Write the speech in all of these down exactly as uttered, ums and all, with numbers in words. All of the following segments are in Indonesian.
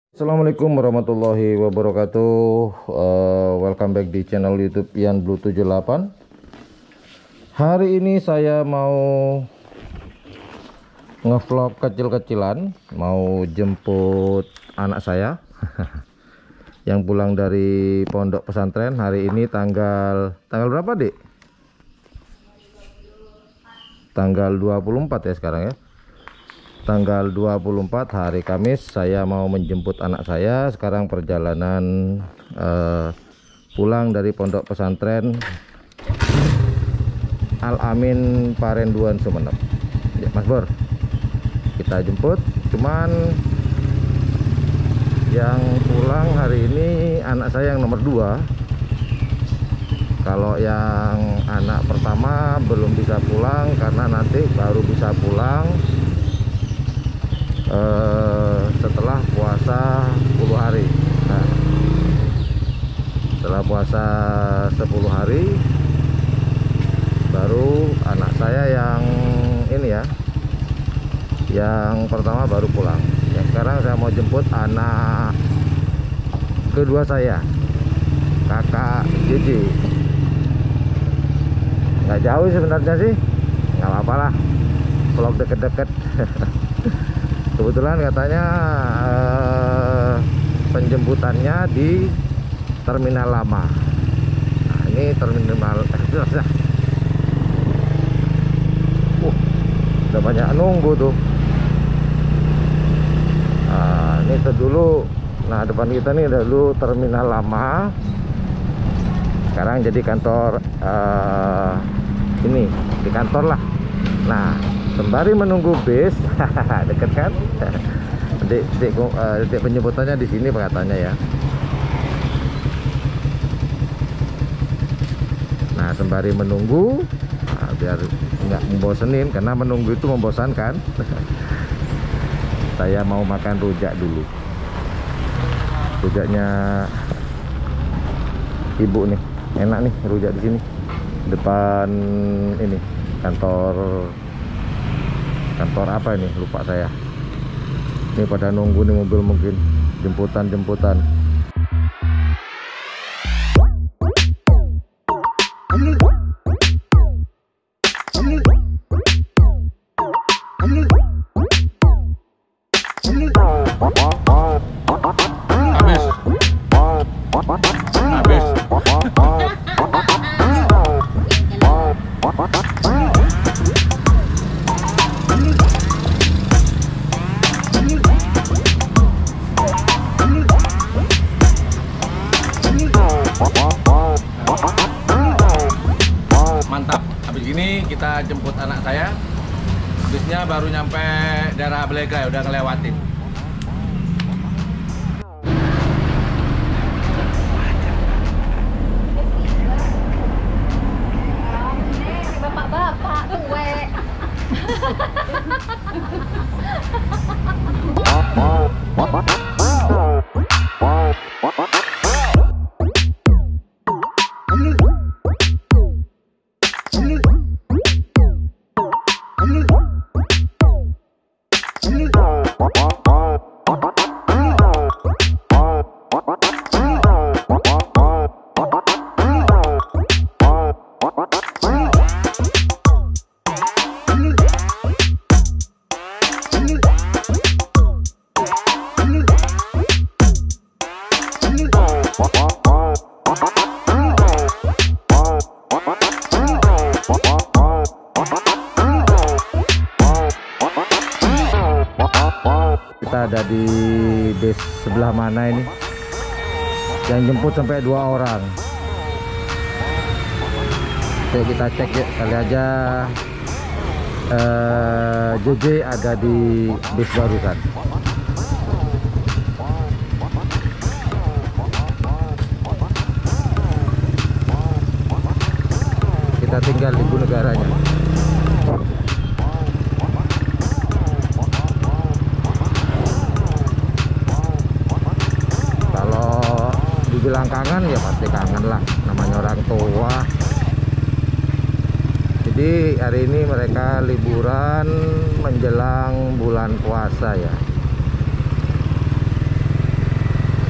Assalamualaikum warahmatullahi wabarakatuh. Uh, welcome back di channel YouTube Ian Blue tujuh delapan. Hari ini saya mau ngevlog kecil-kecilan, mau jemput anak saya yang pulang dari pondok pesantren. Hari ini tanggal tanggal berapa, Dek? Tanggal dua puluh empat ya sekarang ya. Tanggal dua puluh empat hari Kamis saya mau menjemput anak saya. Sekarang perjalanan uh, pulang dari pondok pesantren Al Amin Parenduan Sumeneb ya, Mas Bor, kita jemput. Cuman yang pulang hari ini anak saya yang nomor dua. Kalau yang anak pertama belum bisa pulang karena nanti baru bisa pulang Uh, setelah puasa sepuluh hari. Nah, setelah puasa sepuluh hari baru anak saya yang ini ya, yang pertama baru pulang ya. Sekarang saya mau jemput anak kedua saya, kakak J J. Nggak jauh sebenarnya sih, nggak apa-apa lah, vlog deket-deket. Kebetulan katanya eh, penjemputannya di terminal lama. Nah, ini terminal uh, udah banyak nunggu tuh. Nah, ini tuh dulu. Nah, depan kita nih udah dulu terminal lama. Sekarang jadi kantor uh, ini, di kantor lah. Nah, sembari menunggu bis, deket kan? Detik, detik, uh, detik penjemputannya di sini katanya ya. Nah, sembari menunggu, nah, biar nggak membosenin, karena menunggu itu membosankan. Saya mau makan rujak dulu. Rujaknya ibu nih, enak nih rujak di sini. Depan ini kantor. Kantor apa ini, lupa saya. Ini pada nunggu nih mobil, mungkin jemputan-jemputan. Habis. Habis. Mantap. Habis gini kita jemput anak saya. Bisnya baru nyampe daerah Belega ya, udah ngelewatin. Bapak-bapak tuwek. Kita ada di base sebelah mana ini? Yang jemput sampai dua orang. Oke, kita cek ya, kali aja eh, J J ada di base barusan. Kita tinggal di ibu negaranya. Dibilang kangen ya pasti kangen lah, namanya orang tua. Jadi hari ini mereka liburan menjelang bulan puasa ya.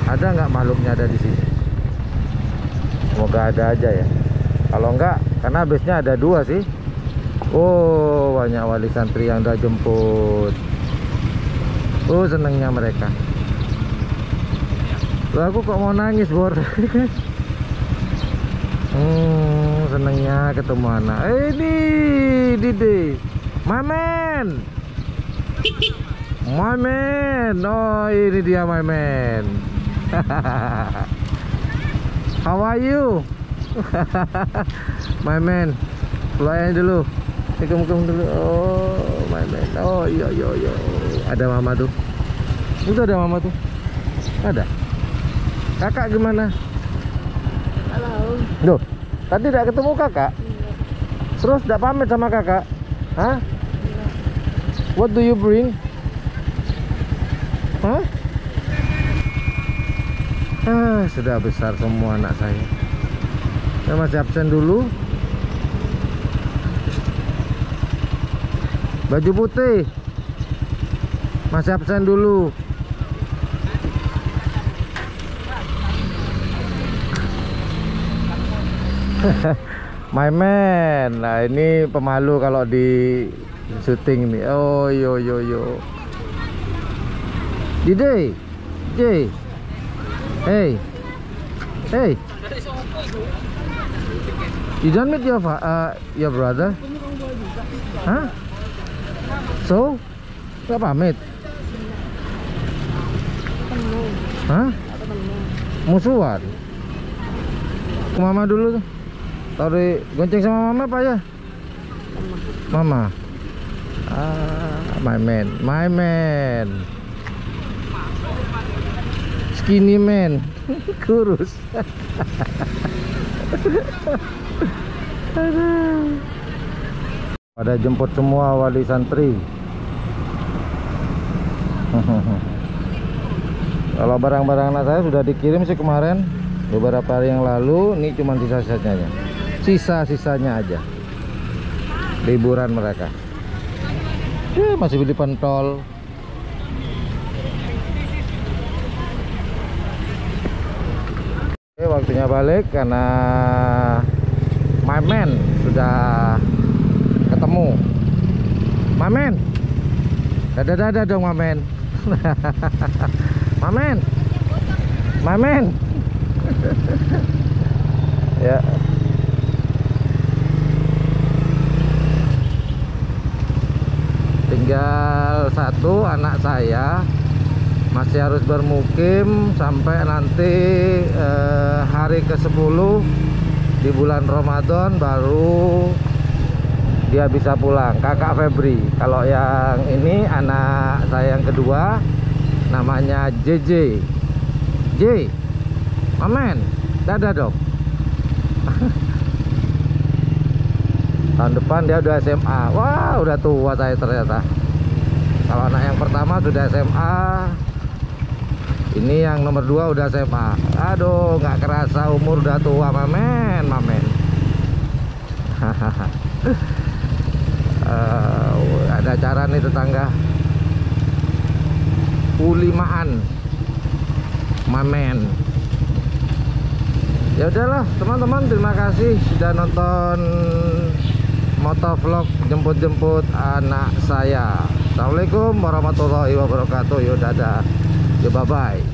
Ada nggak makhluknya ada di sini? Semoga ada aja ya. Kalau enggak, karena busnya ada dua sih. Oh, banyak wali santri yang udah jemput. Oh, senengnya mereka. Loh, aku kok mau nangis, Bor. Hmm, senengnya ketemu anak. Eh, ini Didi, my man, my man. Oh, ini dia my man. How are you? My man, keluarin dulu. Kum-kum dulu. Oh, my man. Oh, iya iya iya. Ada mama tuh. Itu ada mama tuh. Ada. Kakak gimana? Halo. Loh, tadi tidak ketemu kakak? Terus tidak pamit sama kakak? Hah? What do you bring? Hah? Ah, sudah besar semua anak saya. Saya masih absen dulu. Baju putih masih absen dulu. My man. Nah, ini pemalu kalau di syuting nih. Oh, yo yo yo. Dide. J. Hey. Hey. You don't meet your uh, your brother? Hah? So? Gak pamit? Hah? Musuhan? Ke mama dulu tuh. Taruh gonceng sama mama apa ya? Mama. Ah, my man, my man. Skinny man. Kurus. Pada jemput semua wali santri. Kalau barang-barang anak saya sudah dikirim sih kemarin, beberapa hari yang lalu. Ini cuma sisa-sisanya, sisa-sisanya aja liburan mereka. Ya, masih beli pentol. Oke, waktunya balik karena my man sudah ketemu. My man, dadah-dadah dong my man. My man, my man. Ya. Tinggal satu anak saya masih harus bermukim sampai nanti eh, hari ke sepuluh di bulan Ramadan baru dia bisa pulang. Kakak Febri. Kalau yang ini anak saya yang kedua namanya J J. J, amen. Dadah dong. Tahun depan dia udah S M A. Wah, udah tua saya ternyata. Kalau anak yang pertama sudah S M A, ini yang nomor dua udah S M A. Aduh, nggak kerasa umur udah tua, mamen, mamen. uh, ada acara nih tetangga. Ulimaan, mamen. Ya udahlah teman-teman, terima kasih sudah nonton motovlog jemput-jemput anak saya. Assalamualaikum warahmatullahi wabarakatuh. Yo dadah, yo bye bye.